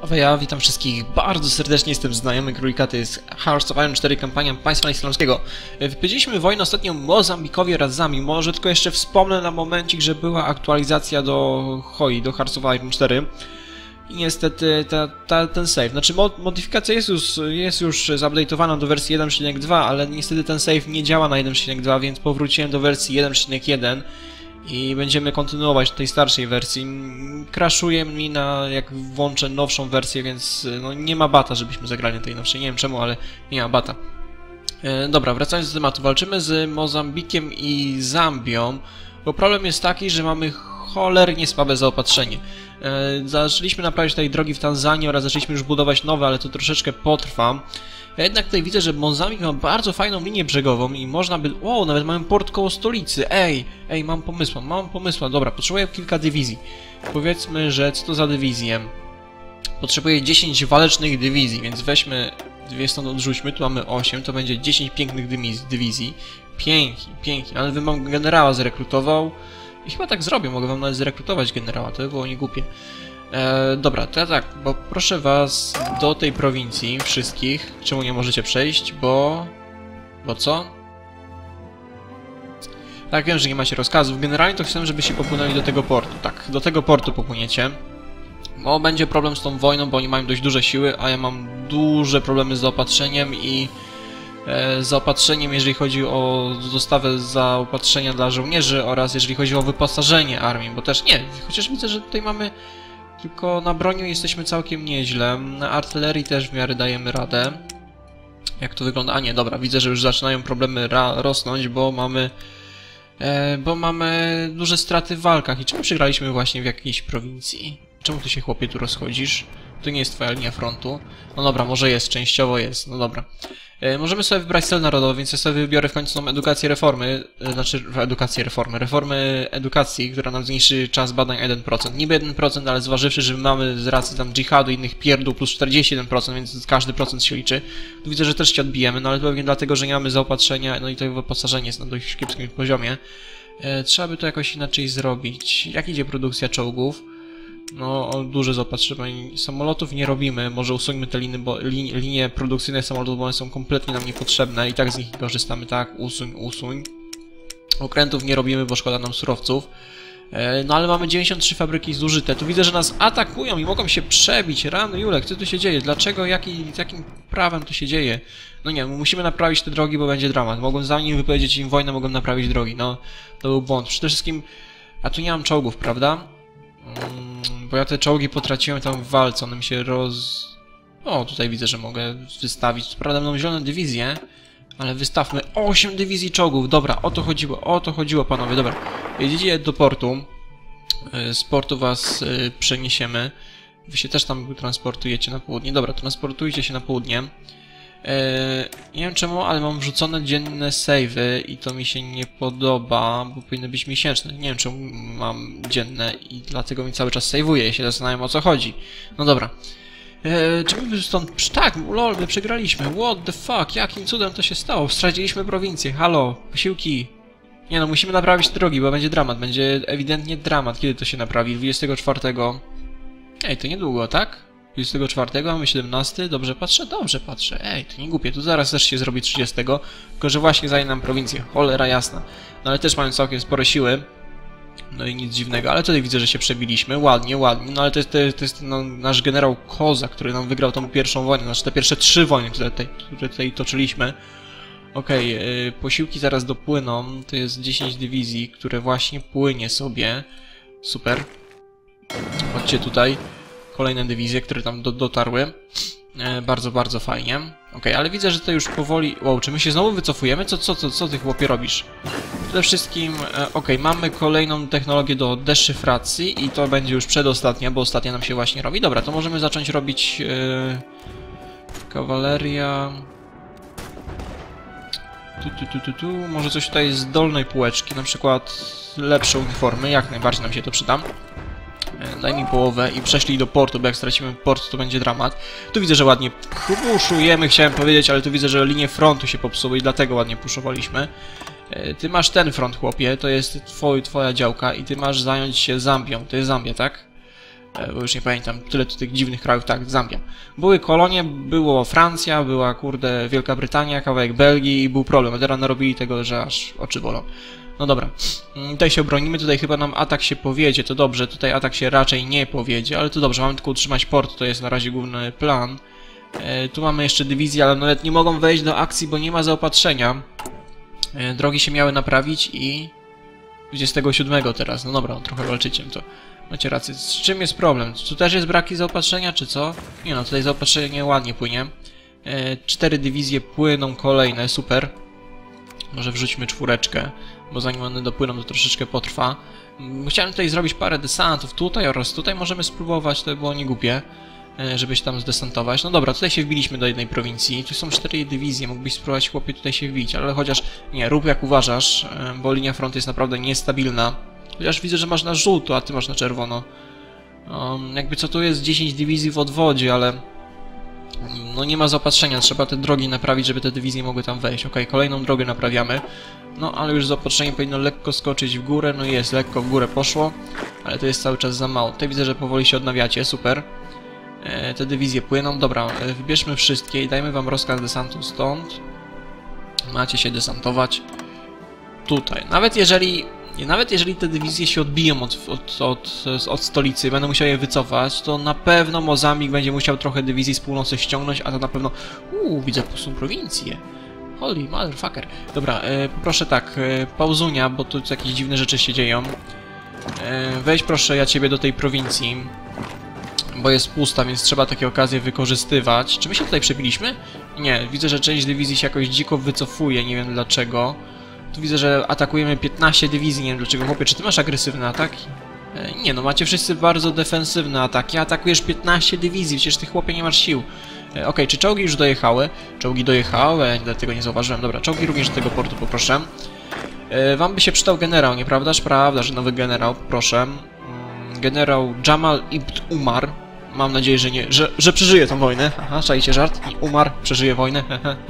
Ja witam wszystkich bardzo serdecznie, jestem znajomy królika, to jest Hearts of Iron 4, kampania państwa islamskiego. Wypowiedzieliśmy wojnę ostatnio Mozambikowi oraz Zambii. Może tylko jeszcze wspomnę na momencik, że była aktualizacja do HOI, do Hearts of Iron 4. I niestety ten save, znaczy modyfikacja jest już zupdate'owana do wersji 1.2, ale niestety ten save nie działa na 1.2, więc powróciłem do wersji 1.1 i będziemy kontynuować tej starszej wersji. Crashuje mi jak włączę nowszą wersję, więc no, nie ma bata, żebyśmy zagrali na tej nowszej. Nie wiem czemu, ale nie ma bata. Dobra, wracając do tematu. Walczymy z Mozambikiem i Zambią, bo problem jest taki, że mamy cholernie słabe zaopatrzenie. Zaczęliśmy naprawiać tutaj drogi w Tanzanii oraz zaczęliśmy już budować nowe, ale to troszeczkę potrwa. Ja jednak tutaj widzę, że Mozambik ma bardzo fajną linię brzegową i można by... O, nawet mamy port koło stolicy. Ej, mam pomysł. Dobra, potrzebuję kilka dywizji. Powiedzmy, że co to za dywizje? Potrzebuję 10 walecznych dywizji, więc weźmy dwie stąd odrzućmy. Tu mamy 8, to będzie 10 pięknych dywizji. Pięknie, ale bym wam generała zrekrutował. I chyba tak zrobię, mogę wam nawet zrekrutować generała, to by było niegłupie. Dobra, to ja tak, bo proszę was do tej prowincji wszystkich. Czemu nie możecie przejść? Bo co? Tak, wiem, że nie macie rozkazów. Generalnie to chcę, żebyście popłynęli do tego portu. Tak, do tego portu popłyniecie. Bo będzie problem z tą wojną, bo oni mają dość duże siły, a ja mam duże problemy z zaopatrzeniem i... zaopatrzeniem, jeżeli chodzi o dostawę zaopatrzenia dla żołnierzy oraz jeżeli chodzi o wyposażenie armii, bo też nie, chociaż widzę, że tutaj mamy tylko na broniu jesteśmy całkiem nieźle, na artylerii też w miarę dajemy radę. Jak to wygląda? A nie, dobra, widzę, że już zaczynają problemy rosnąć, bo mamy duże straty w walkach. I czemu przegraliśmy właśnie w jakiejś prowincji? Czemu ty się, chłopie, tu rozchodzisz? To nie jest twoja linia frontu. No dobra, może jest, częściowo jest, no dobra. Możemy sobie wybrać cel narodowy, więc ja sobie wybiorę w końcu tą edukację reformy, reformy edukacji, która nam zmniejszy czas badań 1%. Niby 1%, ale zważywszy, że mamy z racji tam dżihadu i innych pierdół plus 41%, więc każdy procent się liczy. Tu widzę, że też się odbijemy, no ale pewnie dlatego, że nie mamy zaopatrzenia, no i to wyposażenie jest na dość kiepskim poziomie. Trzeba by to jakoś inaczej zrobić. Jak idzie produkcja czołgów? No, duże zaopatrzenie samolotów nie robimy, może usuńmy te linie produkcyjne samolotów, bo one są kompletnie nam niepotrzebne i tak z nich korzystamy, tak, usuń. Okrętów nie robimy, bo szkoda nam surowców. No ale mamy 93 fabryki zużyte, tu widzę, że nas atakują i mogą się przebić, rany Julek, co tu się dzieje, dlaczego, jakim prawem to się dzieje? No nie, musimy naprawić te drogi, bo będzie dramat, mogłem zanim wypowiedzieć im wojnę, mogłem naprawić drogi, no, to był błąd, przede wszystkim, a tu nie mam czołgów, prawda? Bo ja te czołgi potraciłem tam w walce, one mi się O, tutaj widzę, że mogę wystawić. Co prawda będą zielone dywizje, ale wystawmy 8 dywizji czołgów. Dobra, o to chodziło, panowie, dobra. Jedziecie do portu. Z portu was przeniesiemy. Wy się też tam transportujecie na południe. Dobra, transportujcie się na południe. Nie wiem czemu, ale mam wrzucone dzienne save'y i to mi się nie podoba, bo powinny być miesięczne. Nie wiem czemu mam dzienne i dlatego mi cały czas save'uję i się zastanawiam, o co chodzi. No dobra. Czemu my stąd... Tak, lol, my przegraliśmy. What the fuck? Jakim cudem to się stało? Straciliśmy prowincję. Halo, posiłki. Nie no, musimy naprawić te drogi, bo będzie dramat. Będzie ewidentnie dramat. Kiedy to się naprawi? 24. Ej, to niedługo, tak? 24, mamy 17, dobrze patrzę, ej, to nie głupie, tu zaraz też się zrobi 30, tylko że właśnie zajmie nam prowincję, cholera jasna. No ale też mamy całkiem spore siły, no i nic dziwnego, ale tutaj widzę, że się przebiliśmy, ładnie, no ale to jest no, nasz generał Koza, który nam wygrał tą pierwszą wojnę, znaczy te pierwsze 3 wojny, które tutaj toczyliśmy. Okej, posiłki zaraz dopłyną, to jest 10 dywizji, które właśnie płynie sobie, super, chodźcie tutaj. Kolejne dywizje, które tam dotarły. Bardzo fajnie. Okej, ale widzę, że to już powoli... Wow, czy my się znowu wycofujemy? Co ty, chłopie, robisz? Przede wszystkim, okej, mamy kolejną technologię do deszyfracji i to będzie już przedostatnia, bo ostatnia nam się właśnie robi. Dobra, to możemy zacząć robić... Kawaleria... Może coś tutaj z dolnej półeczki, na przykład lepsze uniformy, jak najbardziej nam się to przyda. Daj mi połowę i przeszli do portu, bo jak stracimy port, to będzie dramat. Tu widzę, że ładnie puszujemy, chciałem powiedzieć, ale tu widzę, że linie frontu się popsuły i dlatego ładnie puszowaliśmy. Ty masz ten front, chłopie, to jest twoja działka i ty masz zająć się Zambią. To jest Zambia, tak? bo już nie pamiętam, tyle tu tych dziwnych krajów, tak, Zambia. Były kolonie, było Francja, była kurde Wielka Brytania, kawałek Belgii i był problem, a teraz narobili tego, że aż oczy bolą. No dobra, tutaj się obronimy, tutaj chyba nam atak się powiedzie, to dobrze, tutaj atak się raczej nie powiedzie, ale to dobrze, mamy tylko utrzymać port, to jest na razie główny plan. Tu mamy jeszcze dywizję, ale nawet nie mogą wejść do akcji, bo nie ma zaopatrzenia. Drogi się miały naprawić i... 27 teraz, no dobra, trochę walczycie, to macie rację. Z czym jest problem? Tu też jest braki zaopatrzenia, czy co? Nie no, tutaj zaopatrzenie ładnie płynie. 4 dywizje płyną kolejne, super. Może wrzućmy 4, bo zanim one dopłyną, to troszeczkę potrwa. Chciałem tutaj zrobić parę desantów tutaj oraz tutaj możemy spróbować, to by było niegłupie, żeby się tam zdesantować. No dobra, tutaj się wbiliśmy do jednej prowincji, tu są 4 dywizje, mógłbyś spróbować chłopie tutaj się wbić, ale chociaż nie, rób jak uważasz, bo linia frontu jest naprawdę niestabilna. Chociaż widzę, że masz na żółto, a ty masz na czerwono. Jakby co tu jest 10 dywizji w odwodzie, ale no nie ma zaopatrzenia, trzeba te drogi naprawić, żeby te dywizje mogły tam wejść. Ok, kolejną drogę naprawiamy. No ale już zaopatrzenie powinno lekko skoczyć w górę, no jest, lekko w górę poszło, ale to jest cały czas za mało. Tutaj widzę, że powoli się odnawiacie, super. Te dywizje płyną, dobra, wybierzmy wszystkie i dajmy wam rozkaz desantu stąd. Macie się desantować tutaj. Nawet jeżeli te dywizje się odbiją od stolicy, będą musiały je wycofać, to na pewno Mozambik będzie musiał trochę dywizji z północy ściągnąć, a to na pewno... widzę pustą prowincję. Holy motherfucker. Dobra, poproszę tak, pauzunia, bo tu jakieś dziwne rzeczy się dzieją. Weź proszę ja ciebie do tej prowincji, bo jest pusta, więc trzeba takie okazje wykorzystywać. Czy my się tutaj przebiliśmy? Nie, widzę, że część dywizji się jakoś dziko wycofuje, nie wiem dlaczego. Tu widzę, że atakujemy 15 dywizji, nie wiem dlaczego. Chłopie, czy ty masz agresywne ataki? Nie no, macie wszyscy bardzo defensywne ataki. Atakujesz 15 dywizji, przecież ty chłopie nie masz sił. Okej, czy czołgi już dojechały? Czołgi dojechały, dlatego nie zauważyłem. Dobra, czołgi również do tego portu poproszę. Wam by się przydał generał, nieprawdaż? Prawda, że nowy generał, proszę. Generał Jamal Ibn Umar. Mam nadzieję, że nie, że przeżyje tą wojnę. Aha, czajcie żart? I umarł, przeżyje wojnę.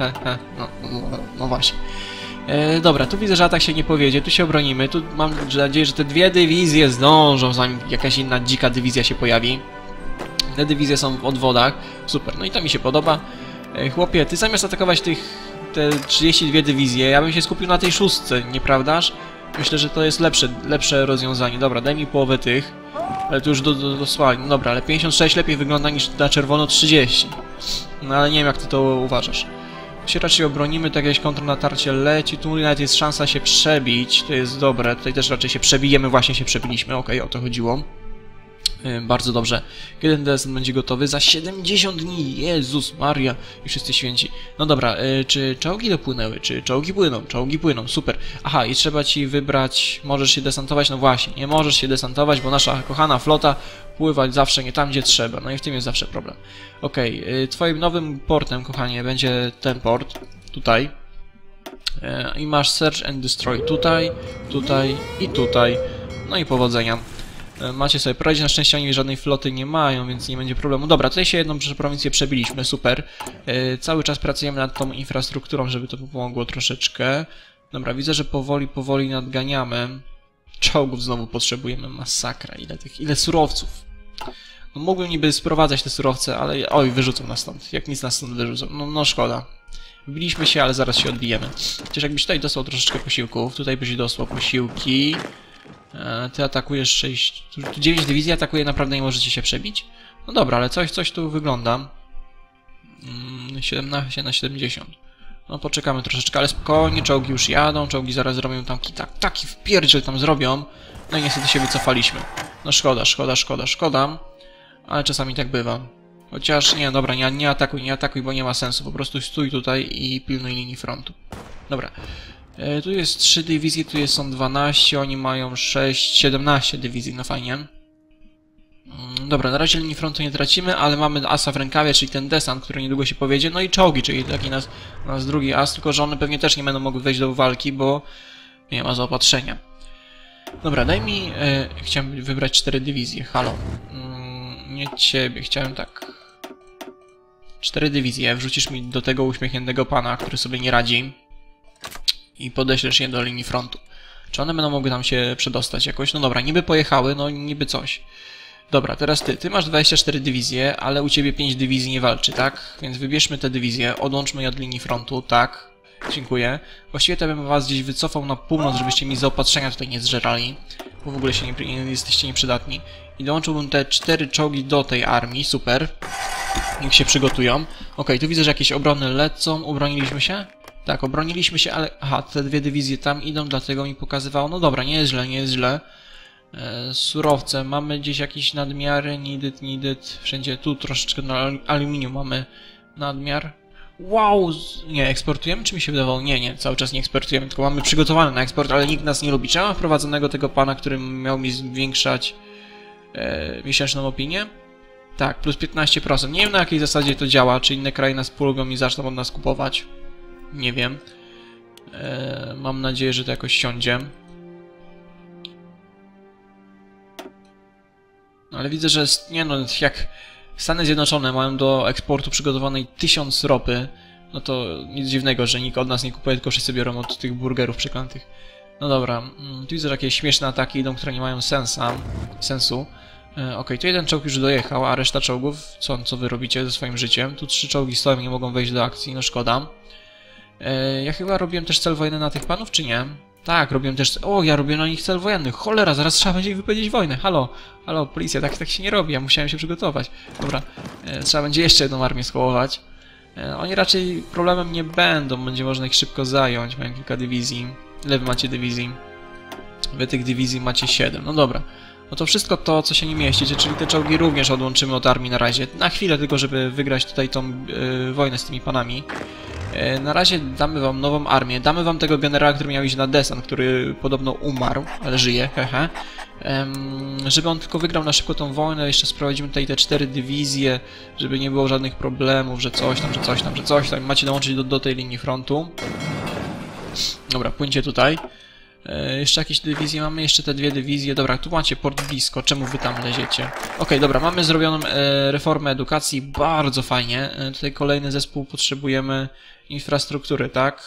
No właśnie. Dobra, tu widzę, że atak się nie powiedzie, tu się obronimy, tu mam nadzieję, że te 2 dywizje zdążą, zanim jakaś inna dzika dywizja się pojawi. Te dywizje są w odwodach, super, no i to mi się podoba. Chłopie, ty zamiast atakować te 32 dywizje, ja bym się skupił na tej 6, nieprawdaż? Myślę, że to jest lepsze rozwiązanie. Dobra, daj mi połowę tych, ale to już dosłownie, no dobra, ale 56 lepiej wygląda niż na czerwono 30. No ale nie wiem, jak ty to uważasz. Się raczej obronimy, to jakieś kontrnatarcie leci, tu nawet jest szansa się przebić, to jest dobre, tutaj też raczej się przebijemy, właśnie się przebiliśmy, okej, o to chodziło. Bardzo dobrze. Kiedy ten desant będzie gotowy? Za 70 dni! Jezus Maria! I wszyscy święci. No dobra, czy czołgi dopłynęły? Czy czołgi płyną? Czołgi płyną, super. Aha, i trzeba ci wybrać... Możesz się desantować? No właśnie, nie możesz się desantować, bo nasza kochana flota pływać zawsze nie tam, gdzie trzeba. No i w tym jest zawsze problem. Okej, twoim nowym portem, kochanie, będzie ten port. Tutaj. I masz Search and Destroy tutaj, tutaj i tutaj. No i powodzenia. Macie sobie poradzić, na szczęście oni żadnej floty nie mają, więc nie będzie problemu. Dobra, tutaj się jedną prowincję przebiliśmy, super. Cały czas pracujemy nad tą infrastrukturą, żeby to pomogło troszeczkę. Dobra, widzę, że powoli nadganiamy. Czołgów znowu potrzebujemy, masakra, ile surowców. No mógłbym niby sprowadzać te surowce, ale oj, wyrzucą nas stąd, jak nic nas stąd wyrzucą, no szkoda. Wbiliśmy się, ale zaraz się odbijemy. Chociaż jakbyś tutaj dostał troszeczkę posiłków, tutaj byś dostał posiłki. Ty atakujesz 6... Tu 9 dywizji atakuje, naprawdę nie możecie się przebić? No dobra, ale coś tu wygląda. 17 na 70. No poczekamy troszeczkę, ale spokojnie, czołgi już jadą, czołgi zaraz zrobią tam taki wpierdziel tam zrobią. No i niestety się wycofaliśmy. No szkoda. Ale czasami tak bywa. Chociaż, nie, dobra, nie atakuj, bo nie ma sensu. Po prostu stój tutaj i pilnuj linii frontu. Dobra. Tu jest 3 dywizje, są 12, oni mają 6, 17 dywizji, no fajnie. Dobra, na razie linii frontu nie tracimy, ale mamy asa w rękawie, czyli ten desant, który niedługo się powiedzie, no i czołgi, czyli taki nas drugi as, tylko że one pewnie też nie będą mogły wejść do walki, bo nie ma zaopatrzenia. Dobra, daj mi... chciałem wybrać 4 dywizje, halo. Nie ciebie, chciałem tak... 4 dywizje, wrzucisz mi do tego uśmiechniętego pana, który sobie nie radzi. I podeślesz je do linii frontu. Czy one będą mogły tam się przedostać jakoś? No dobra, niby pojechały, no niby coś. Dobra, teraz ty. Ty masz 24 dywizje, ale u ciebie 5 dywizji nie walczy, tak? Więc wybierzmy te dywizje, odłączmy je od linii frontu, tak? Dziękuję. Właściwie to bym was gdzieś wycofał na północ, żebyście mi zaopatrzenia tutaj nie zżerali, bo w ogóle się nie jesteście nieprzydatni. I dołączyłbym te 4 czołgi do tej armii, super. Niech się przygotują. Okej, tu widzę, że jakieś obrony lecą. Obroniliśmy się? Tak, obroniliśmy się, ale... Aha, te 2 dywizje tam idą, dlatego mi pokazywało. No dobra, nie jest źle, nie jest źle. Surowce, mamy gdzieś jakieś nadmiary, needed. Wszędzie tu troszeczkę na aluminium mamy nadmiar. Wow! Nie, eksportujemy, czy mi się wydawało? Nie, cały czas nie eksportujemy, tylko mamy przygotowane na eksport, ale nikt nas nie lubi. Czy ja mam wprowadzonego tego pana, który miał mi zwiększać miesięczną opinię? Tak, plus 15%. Nie wiem, na jakiej zasadzie to działa, czy inne kraje nas polubią i zaczną od nas kupować. Nie wiem. Mam nadzieję, że to jakoś siądzie. Ale widzę, że nie no, jak Stany Zjednoczone mają do eksportu przygotowanej 1000 ropy, no to nic dziwnego, że nikt od nas nie kupuje, tylko wszyscy biorą od tych burgerów przeklętych. No dobra, tu widzę, że jakieś śmieszne ataki idą, które nie mają sensu. Okej, tu jeden czołg już dojechał, a reszta czołgów, co wy robicie ze swoim życiem? Tu 3 czołgi stoją, nie mogą wejść do akcji, no szkoda. Ja chyba robiłem też cel wojenny na tych panów, czy nie? Tak, robiłem też... O, ja robię na nich cel wojenny. Cholera, zaraz trzeba będzie wypowiedzieć wojnę. Halo, policja, tak się nie robi, ja musiałem się przygotować. Dobra, trzeba będzie jeszcze jedną armię skołować. Oni raczej problemem nie będą, będzie można ich szybko zająć. Mają kilka dywizji. Ile wy macie dywizji? Wy tych dywizji macie 7. No dobra. No to wszystko to, co się nie mieścicie, czyli te czołgi również odłączymy od armii na razie. Na chwilę tylko, żeby wygrać tutaj tą wojnę z tymi panami. Na razie damy wam nową armię. Damy wam tego generała, który miał iść na desant, który podobno umarł, ale żyje, hehe. Żeby on tylko wygrał na szybko tą wojnę, jeszcze sprowadzimy tutaj te 4 dywizje, żeby nie było żadnych problemów, że coś tam. Macie dołączyć do tej linii frontu. Dobra, płyńcie tutaj. Jeszcze jakieś dywizje mamy, jeszcze te 2 dywizje. Dobra, tu macie port blisko, czemu wy tam leziecie? Okej, dobra, mamy zrobioną reformę edukacji, bardzo fajnie. Tutaj kolejny zespół, potrzebujemy infrastruktury, tak?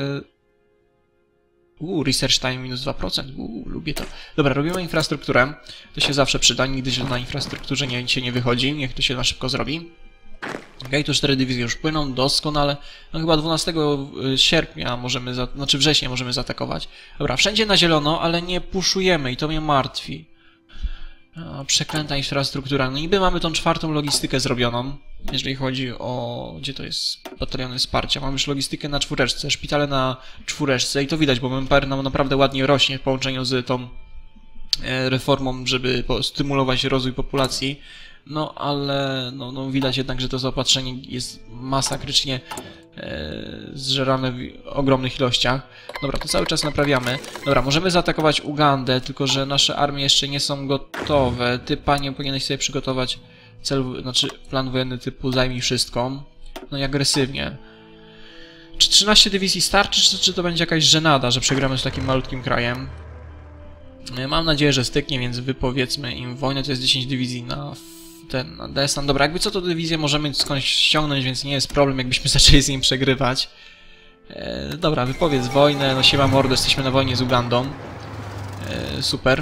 Research time minus 2%, lubię to. Dobra, robimy infrastrukturę, to się zawsze przyda, nigdy się na infrastrukturze się nie wychodzi, niech to się na szybko zrobi. Okej, tu 4 dywizje już płyną, doskonale. No chyba 12 sierpnia możemy, znaczy września możemy zaatakować. Dobra, wszędzie na zielono, ale nie puszujemy i to mnie martwi. Przeklęta infrastruktura. No niby mamy tą 4. logistykę zrobioną, jeżeli chodzi o... Gdzie to jest? Bataliony wsparcia. Mamy już logistykę na 4, szpitale na 4 i to widać, bo MPR nam naprawdę ładnie rośnie w połączeniu z tą reformą, żeby stymulować rozwój populacji. No, ale no, widać jednak, że to zaopatrzenie jest masakrycznie zżerane w ogromnych ilościach. Dobra, to cały czas naprawiamy. Dobra, możemy zaatakować Ugandę, tylko że nasze armie jeszcze nie są gotowe. Ty, panie, powinieneś sobie przygotować plan wojenny typu zajmij wszystko. No i agresywnie. Czy 13 dywizji starczy, czy to będzie jakaś żenada, że przegramy z takim malutkim krajem? Mam nadzieję, że styknie, więc wypowiedzmy im wojnę. To jest 10 dywizji na desant. Dobra, jakby co to dywizję możemy skądś ściągnąć, więc nie jest problem, jakbyśmy zaczęli z nim przegrywać. Dobra, wypowiedz wojnę. No siema mordo, jesteśmy na wojnie z Ugandą. Super.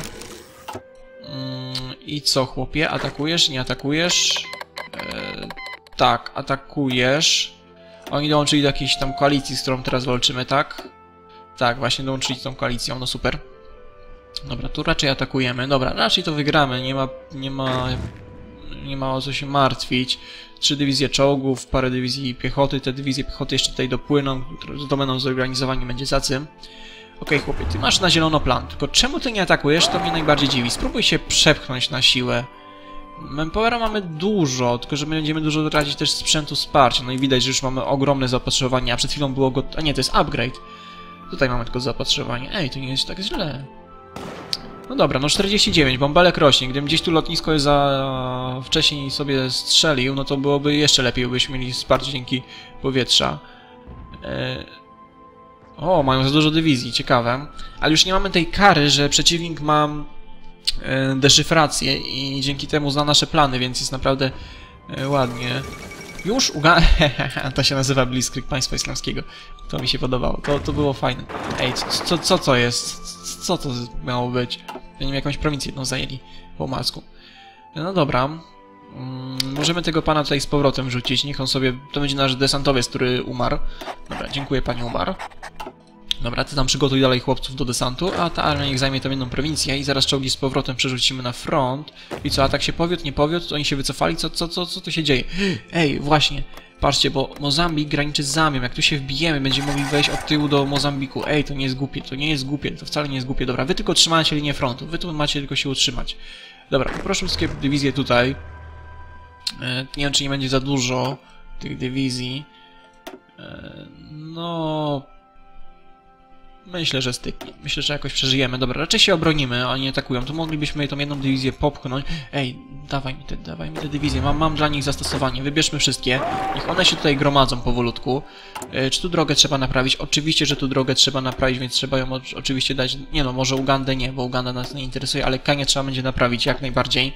I co, chłopie? Atakujesz? Nie atakujesz? Tak, atakujesz. Oni dołączyli do jakiejś tam koalicji, z którą teraz walczymy, tak? Tak, właśnie dołączyli z tą koalicją, no super. Dobra, tu raczej atakujemy. Dobra, raczej to wygramy, nie ma o co się martwić. 3 dywizje czołgów, parę dywizji piechoty. Te dywizje piechoty jeszcze tutaj dopłyną, to będą zorganizowani, będzie cacy. Okej, chłopie, ty masz na zielono plan, tylko czemu ty nie atakujesz, to mnie najbardziej dziwi. Spróbuj się przepchnąć na siłę. Manpowera mamy dużo, tylko że my będziemy dużo tracić też sprzętu wsparcia. No i widać, że już mamy ogromne zaopatrzenie, a przed chwilą było go... A nie, to jest upgrade. Tutaj mamy tylko zaopatrzenie. Ej, to nie jest tak źle. No dobra, no 49, bąbelek rośnie. Gdybym gdzieś tu lotnisko wcześniej sobie strzelił, no to byłoby jeszcze lepiej, byśmy mieli wsparcie dzięki powietrza. O, mają za dużo dywizji, ciekawe. Ale już nie mamy tej kary, że przeciwnik ma deszyfrację i dzięki temu zna nasze plany, więc jest naprawdę ładnie. Już to się nazywa Blitzkrieg Państwa Islamskiego. To mi się podobało, to było fajne. Ej, co to jest? Co to miało być? Ja nie wiem, jakąś prowincję jedną zajęli po omacku. No dobra. Możemy tego pana tutaj z powrotem rzucić. Niech on sobie... To będzie nasz desantowiec, który umarł. Dobra, dziękuję, panie umarł. Dobra, ty tam przygotuj dalej chłopców do desantu, a ta armia niech zajmie tą jedną prowincję i zaraz czołgi z powrotem przerzucimy na front. I co, atak się powiódł, nie powiódł? Oni się wycofali? Co tu się dzieje? Ej, właśnie, patrzcie, bo Mozambik graniczy z Zambią. Jak tu się wbijemy, będziemy mogli wejść od tyłu do Mozambiku. Ej, to nie jest głupie, to nie jest głupie, to wcale nie jest głupie. Dobra, wy tylko trzymacie linię frontu, wy tu macie tylko się utrzymać. Dobra, poproszę wszystkie dywizje tutaj. Nie wiem, czy nie będzie za dużo tych dywizji. No... Myślę, że styknie. Myślę, że jakoś przeżyjemy. Dobra, raczej się obronimy, a oni nie atakują. Tu moglibyśmy tą jedną dywizję popchnąć. Ej, dawaj mi te dywizje. Mam dla nich zastosowanie. Wybierzmy wszystkie. Niech one się tutaj gromadzą powolutku. Czy tu drogę trzeba naprawić? Oczywiście, że tu drogę trzeba naprawić, więc trzeba ją oczywiście dać... Nie no, może Ugandę nie, bo Uganda nas nie interesuje, ale Kenię trzeba będzie naprawić jak najbardziej.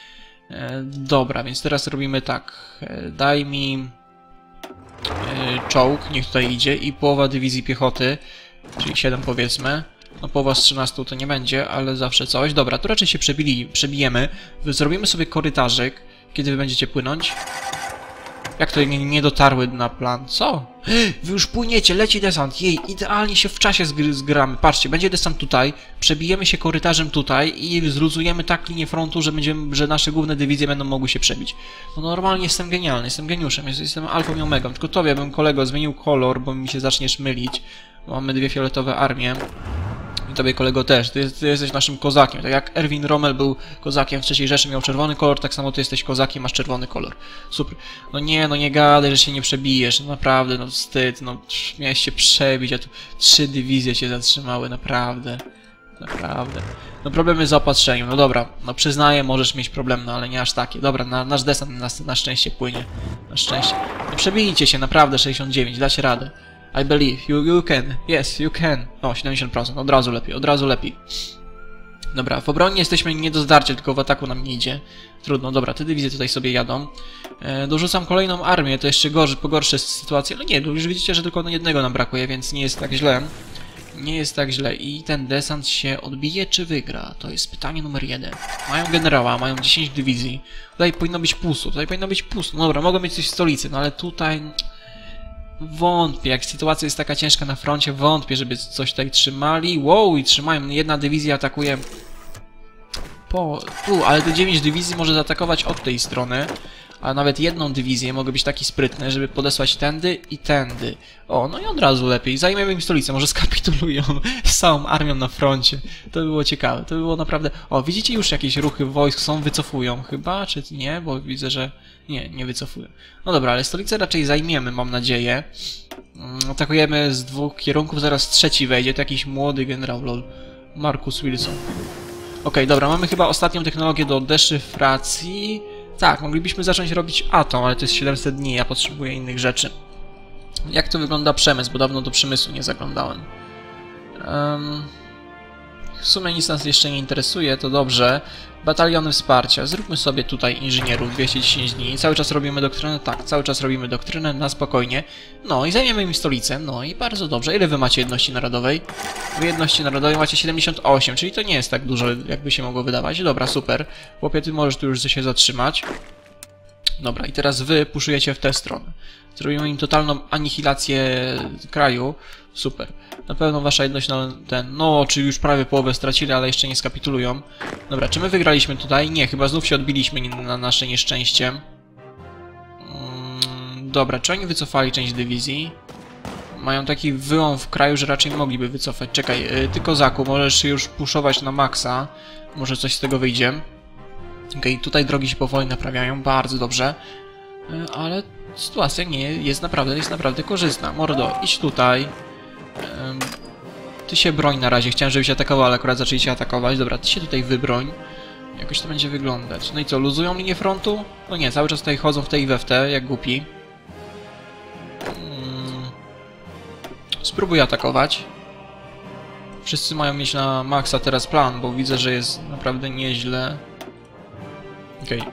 Dobra, więc teraz robimy tak. Daj mi... czołg, niech tutaj idzie i połowa dywizji piechoty. Czyli 7 powiedzmy. No połowa z 13 to nie będzie, ale zawsze coś. Dobra, tu raczej się przebijemy. Zrobimy sobie korytarzyk. Kiedy wy będziecie płynąć? Jak to nie dotarły na plan? Co? Wy już płyniecie, leci desant. Jej, idealnie się w czasie zgramy. Patrzcie, będzie desant tutaj. Przebijemy się korytarzem tutaj i zluzujemy tak linię frontu, że nasze główne dywizje będą mogły się przebić. No normalnie jestem genialny, jestem geniuszem, jestem alfą i omegą. Tylko tobie bym, kolego, zmienił kolor, bo mi się zaczniesz mylić. Mamy dwie fioletowe armie. I tobie, kolego, też. Ty jesteś naszym kozakiem. Tak jak Erwin Rommel był kozakiem w III Rzeszy, miał czerwony kolor, tak samo ty jesteś kozakiem, masz czerwony kolor. Super. No nie gadaj, że się nie przebijesz. No naprawdę, no wstyd. No miałeś się przebić, a tu 3 dywizje cię zatrzymały. Naprawdę. Naprawdę. No problemy z zaopatrzeniem. No dobra, no przyznaję, możesz mieć problem, no ale nie aż takie. Dobra, nasz desant na szczęście płynie. Na szczęście. No przebijcie się, naprawdę, 69, dacie radę. I believe. You can. Yes, you can. O, 70%. Od razu lepiej. Dobra, w obronie jesteśmy nie do zdarcia, tylko w ataku nam nie idzie. Trudno, dobra, te dywizje tutaj sobie jadą. Dorzucam kolejną armię, to jeszcze pogorszy sytuację. No nie, już widzicie, że tylko jednego nam brakuje, więc nie jest tak źle. Nie jest tak źle. I ten desant się odbije, czy wygra? To jest pytanie numer 1. Mają generała, mają 10 dywizji. Tutaj powinno być pusto, No dobra, mogą mieć coś w stolicy, no ale tutaj... Wątpię, jak sytuacja jest taka ciężka na froncie, wątpię, żeby coś tutaj trzymali. Wow, i trzymają. Jedna dywizja atakuje tu, ale te 9 dywizji może zaatakować od tej strony. A nawet jedną dywizję mogę być taki sprytny, żeby podesłać tędy i tędy. O, no i od razu lepiej. Zajmiemy im stolicę, może skapitulują z całą armią na froncie. To by było ciekawe, to by było naprawdę... O, widzicie już jakieś ruchy wojsk są, wycofują chyba, czy nie? Bo widzę, że... Nie wycofują. No dobra, ale stolicę raczej zajmiemy, mam nadzieję. Atakujemy z 2 kierunków, zaraz trzeci wejdzie, to jakiś młody generał, lol. Marcus Wilson. Okej, dobra, mamy chyba ostatnią technologię do deszyfracji. Tak, moglibyśmy zacząć robić atom, ale to jest 700 dni, ja potrzebuję innych rzeczy. Jak to wygląda przemysł, bo dawno do przemysłu nie zaglądałem. W sumie nic nas jeszcze nie interesuje, to dobrze. Bataliony wsparcia. Zróbmy sobie tutaj inżynierów 210 dni. Cały czas robimy doktrynę? Tak, cały czas robimy doktrynę, na spokojnie. No i zajmiemy im stolicę. No i bardzo dobrze. Ile wy macie jedności narodowej? Wy jedności narodowej macie 78, czyli to nie jest tak dużo, jakby się mogło wydawać. Dobra, super. Chłopie, ty możesz tu już się zatrzymać. Dobra, i teraz wy puszujecie w tę stronę. Zrobimy im totalną anihilację kraju. Super. Na pewno wasza jedność na ten... No, czy już prawie połowę stracili, ale jeszcze nie skapitulują. Dobra, czy my wygraliśmy tutaj? Nie, chyba znów się odbiliśmy na nasze nieszczęście. Dobra, czy oni wycofali część dywizji? Mają taki wyłom w kraju, że raczej mogliby wycofać. Czekaj, ty kozaku, możesz się już puszować na maksa. Może coś z tego wyjdzie. Okej, tutaj drogi się powoli naprawiają, bardzo dobrze. Ale sytuacja nie jest naprawdę korzystna. Mordo, idź tutaj. Ty się broń na razie. Chciałem, żebyś atakował, ale akurat zaczęli się atakować. Dobra, ty się tutaj wybroń. Jakoś to będzie wyglądać. No i co, luzują linię frontu? No nie, cały czas tutaj chodzą w tej i we w te, jak głupi. Spróbuj atakować. Wszyscy mają mieć na maksa teraz plan, bo widzę, że jest naprawdę nieźle. Okej.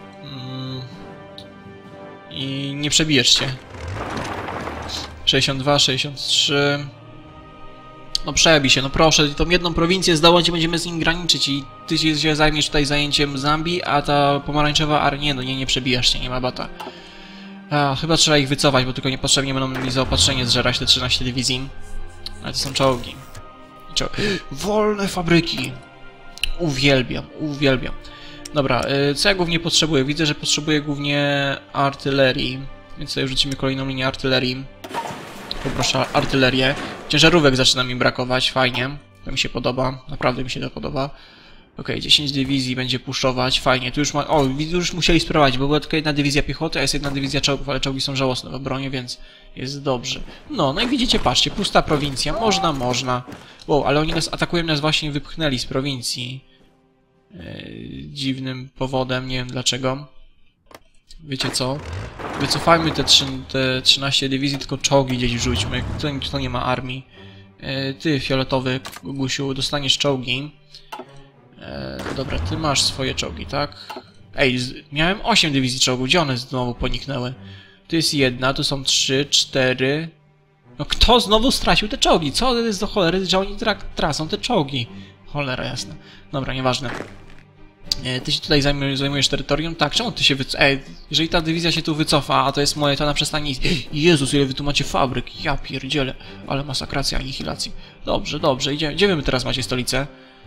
I nie przebijesz się. 62, 63... No przebij się, no proszę, tą jedną prowincję zdobądź i będziemy z nim graniczyć i ty się zajmiesz tutaj zajęciem Zambii, a ta pomarańczowa armia, no nie przebijasz się, nie ma bata. Chyba trzeba ich wycofać, bo tylko niepotrzebnie będą mieli zaopatrzenie zżerać te 13 dywizji. Ale to są czołgi. Wolne fabryki! Uwielbiam, uwielbiam. Dobra, co ja głównie potrzebuję? Widzę, że potrzebuję głównie artylerii, więc tutaj wrzucimy kolejną linię artylerii. Poproszę artylerię. Ciężarówek zaczyna mi brakować, fajnie. To mi się podoba, naprawdę mi się to podoba. Okej, 10 dywizji będzie puszować, fajnie. Tu już już musieli sprowadzić, bo była tylko jedna dywizja piechoty, a jest jedna dywizja czołgów, ale czołgi są żałosne w obronie, więc jest dobrze. No i widzicie, patrzcie, pusta prowincja, można. Wow, ale oni atakują nas właśnie, wypchnęli z prowincji. Dziwnym powodem, nie wiem dlaczego. Wiecie co? Wycofajmy te 13 dywizji, tylko czołgi gdzieś wrzućmy. Kto nie ma armii. Ty, fioletowy Gusiu, dostaniesz czołgi. Dobra, ty masz swoje czołgi, tak? Ej, miałem 8 dywizji czołgów, gdzie one znowu poniknęły? Tu jest jedna, tu są 3, 4... No kto znowu stracił te czołgi? Co to jest do cholery, że oni tracą te czołgi? Cholera jasna. Dobra, nieważne. Ty się tutaj zajmujesz terytorium? Tak, czemu ty się jeżeli ta dywizja się tu wycofa, a to jest moje, to ona przestanie istnieć. Jezus, ile wy tu macie fabryk, ja pierdzielę. Ale masakracja, anihilacji. Dobrze, idziemy. Gdzie wy teraz macie stolicę?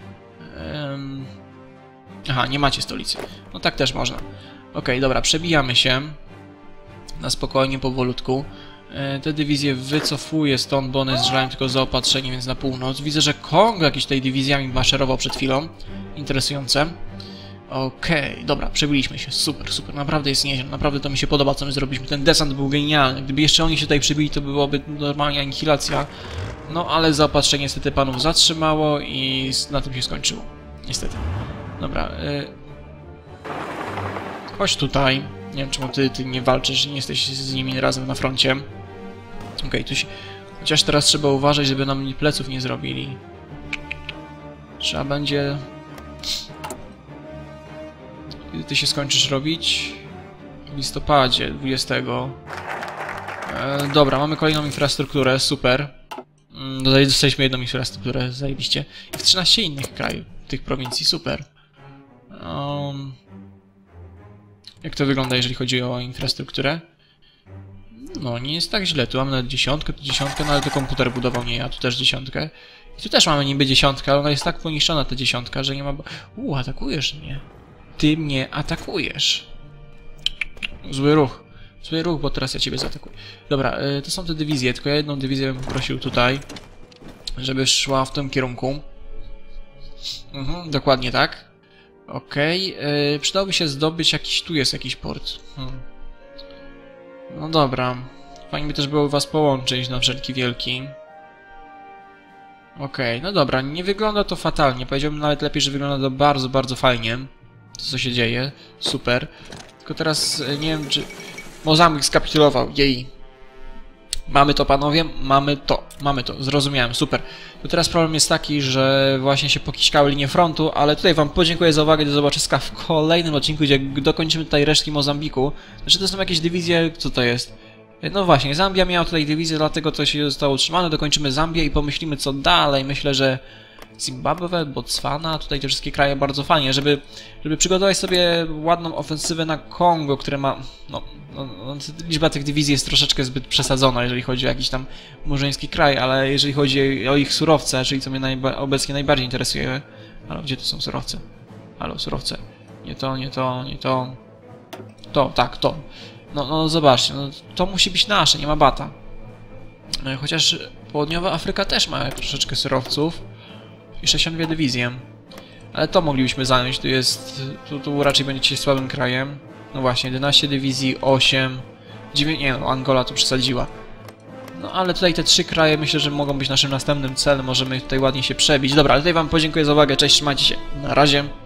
Aha, nie macie stolicy. No tak też można. Okej, dobra, przebijamy się. Na spokojnie, powolutku. Te dywizje wycofuję stąd, bo one zżerają tylko zaopatrzenie, więc na północ. Widzę, że Kongo jakiś tutaj dywizjami maszerował przed chwilą. Interesujące. Okej, dobra, przebiliśmy się. Super, naprawdę jest nieźle. Naprawdę to mi się podoba, co my zrobiliśmy. Ten desant był genialny. Gdyby jeszcze oni się tutaj przybili, to byłoby normalnie anihilacja. No, ale zaopatrzenie niestety panów zatrzymało i na tym się skończyło. Niestety. Dobra, chodź tutaj. Nie wiem, czemu ty nie walczysz, nie jesteś z nimi razem na froncie. Okej, tu się... Chociaż teraz trzeba uważać, żeby nam pleców nie zrobili. Trzeba będzie... Kiedy ty się skończysz robić? W listopadzie 20. Dobra, mamy kolejną infrastrukturę, super. Dostaliśmy jedną infrastrukturę, zajebiście. I w 13 innych krajów, tych prowincji, super. Jak to wygląda, jeżeli chodzi o infrastrukturę? No, nie jest tak źle. Tu mamy nawet 10, tu 10, no ale to komputer budował, nie ja, tu też 10. I tu też mamy niby 10, ale ona jest tak poniszczona, ta 10, że nie ma... atakujesz mnie. Ty mnie atakujesz. Zły ruch, bo teraz ja ciebie zaatakuję. Dobra, to są te dywizje, tylko ja jedną dywizję bym poprosił tutaj, żeby szła w tym kierunku. Dokładnie tak. Okej, przydałoby się zdobyć jakiś... Tu jest jakiś port. No dobra. Fajnie by też było was połączyć na wszelki wielki. Okej, no dobra, nie wygląda to fatalnie. Powiedziałbym nawet lepiej, że wygląda to bardzo, bardzo fajnie. To, co się dzieje. Super. Tylko teraz nie wiem, czy... Mozambik skapitulował. Jej. Mamy to, panowie? Mamy to. Zrozumiałem. Super. To teraz problem jest taki, że właśnie się pokiśkały linie frontu, ale tutaj wam podziękuję za uwagę. Do zobaczenia w kolejnym odcinku, gdzie dokończymy tutaj resztki Mozambiku. Znaczy to są jakieś dywizje... Co to jest? No właśnie, Zambia miała tutaj dywizję, dlatego to się zostało utrzymane. Dokończymy Zambię i pomyślimy, co dalej. Myślę, że Zimbabwe, Botswana, tutaj te wszystkie kraje bardzo fajnie, żeby przygotować sobie ładną ofensywę na Kongo, które ma... liczba tych dywizji jest troszeczkę zbyt przesadzona, jeżeli chodzi o jakiś tam murzyński kraj, ale jeżeli chodzi o ich surowce, czyli co mnie obecnie najbardziej interesuje... Halo, gdzie to są surowce? Halo, surowce. Nie to. To. No zobaczcie, no, to musi być nasze, nie ma bata. Chociaż południowa Afryka też ma troszeczkę surowców. I 62 dywizje. Ale to moglibyśmy zająć, tu raczej będziecie słabym krajem. No właśnie, 11 dywizji, 8... 9, nie no, Angola tu przesadziła. No ale tutaj te 3 kraje myślę, że mogą być naszym następnym celem, możemy tutaj ładnie się przebić. Dobra, ale tutaj wam podziękuję za uwagę, cześć, trzymajcie się, na razie.